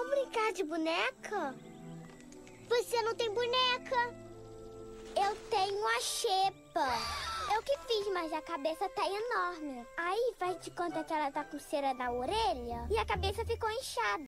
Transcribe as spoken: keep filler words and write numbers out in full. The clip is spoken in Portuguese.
Vamos brincar de boneca? Você não tem boneca. Eu tenho a Xepa. Eu que fiz, mas a cabeça tá enorme. Aí faz de conta que ela tá com cera na orelha e a cabeça ficou inchada.